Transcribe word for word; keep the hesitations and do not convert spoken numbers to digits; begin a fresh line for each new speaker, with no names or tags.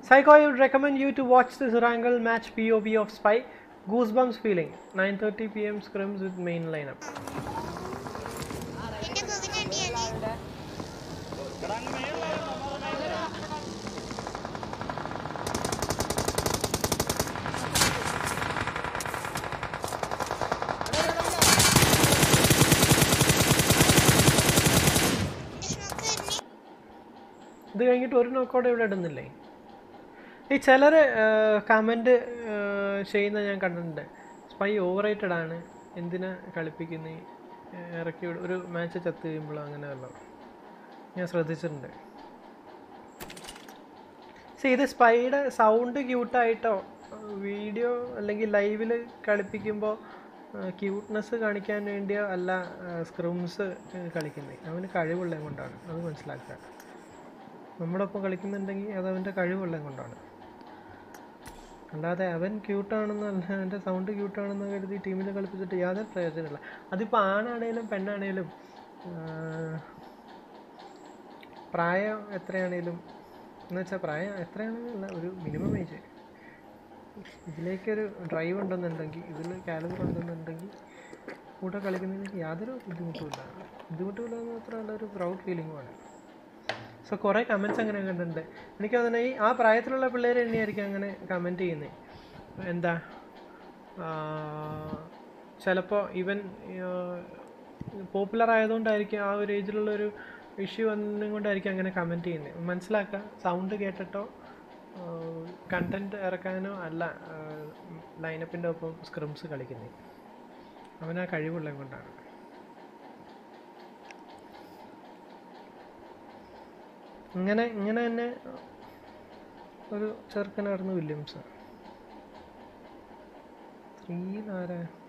Psycho, I would recommend you to watch this Wrangle match P O V of Spy. Goosebumps feeling. nine thirty p m scrims with main lineup. ഇത് കഴിഞ്ഞിട്ട് ഒരു knockout ഇവിടെ ഇടുന്നില്ലേ? ഈ ചിലർ comment ചെയ്യുന്ന ഞാൻ കണ്ടിട്ടുണ്ട്, സ്പൈ ഓവർ റേറ്റഡ് ആണ്, എന്തിനാ കളിപ്പിക്കുന്ന, ഇറക്കി ഒരു മാച്ച് ചത്ത് കഴിയുമ്പോഴോ അങ്ങനെ വല്ലതും ഞാൻ ശ്രദ്ധിച്ചിട്ടുണ്ട്. പക്ഷേ ഇത് സ്പൈയുടെ സൗണ്ട് ക്യൂട്ടായിട്ടോ വീഡിയോ അല്ലെങ്കിൽ ലൈവിൽ കളിപ്പിക്കുമ്പോൾ ക്യൂട്ട്നെസ് കാണിക്കാൻ വേണ്ടിയോ അല്ല സ്ക്രിംസ് കളിക്കുന്നത്. അവന് കഴിവുള്ളത് കൊണ്ടാണ്, അത് മനസ്സിലാക്കുക. നമ്മളൊപ്പം കളിക്കുന്നുണ്ടെങ്കിൽ അത് അവൻ്റെ കഴിവുള്ളത് കൊണ്ടാണ്, അല്ലാതെ അവൻ ക്യൂട്ടാണെന്നല്ല, അവൻ്റെ സൗണ്ട് ക്യൂട്ടാണെന്ന് കരുതി ടീമിൽ കളിപ്പിച്ചിട്ട് യാതൊരു പ്രയോജനമില്ല. അതിപ്പോൾ ആണാണേലും പെണ്ണാണേലും പ്രായം എത്രയാണേലും, എന്ന് വെച്ചാൽ പ്രായം എത്രയാണെന്നല്ല, ഒരു മിനിമം ഏജ്. ഇതിലേക്കൊരു ഡ്രൈവ് ഉണ്ടെന്നുണ്ടെങ്കിൽ, ഇതിൽ കാലിബർ ഉണ്ടെന്നുണ്ടെങ്കിൽ കൂടെ കളിക്കുന്നതിന് യാതൊരു ബുദ്ധിമുട്ടുമില്ല. ബുദ്ധിമുട്ടുമില്ല എന്ന് മാത്രമല്ല, ഒരു പ്രൗഡ് ഫീലിംഗുമാണ്. സോ കുറേ കമൻറ്റ്സ് അങ്ങനെ കണ്ടിട്ടുണ്ട്. എനിക്ക് തോന്നുന്നു ഈ ആ പ്രായത്തിലുള്ള പിള്ളേർ തന്നെയായിരിക്കും അങ്ങനെ കമൻറ്റ് ചെയ്യുന്നത്. എന്താ ചിലപ്പോൾ ഇവൻ പോപ്പുലർ ആയതുകൊണ്ടായിരിക്കും, ആ ഒരു ഏജിലുള്ളൊരു ഇഷ്യൂ വന്നുകൊണ്ടായിരിക്കും അങ്ങനെ കമൻറ്റ് ചെയ്യുന്നത്. മനസ്സിലാക്കുക, സൗണ്ട് കേട്ടിട്ടോ കണ്ടൻറ്റ് ഇറക്കാനോ അല്ല ലൈനപ്പിൻ്റെ ഒപ്പം സ്ക്രിംസ് കളിക്കുന്നത്. അവനാ കഴിവുള്ളത് കൊണ്ടാണ്. ഇങ്ങനെ ഇങ്ങനെ തന്നെ ഒരു ചെറുക്കനായിരുന്നു വില്യംസ്. ത്രീ ആരാ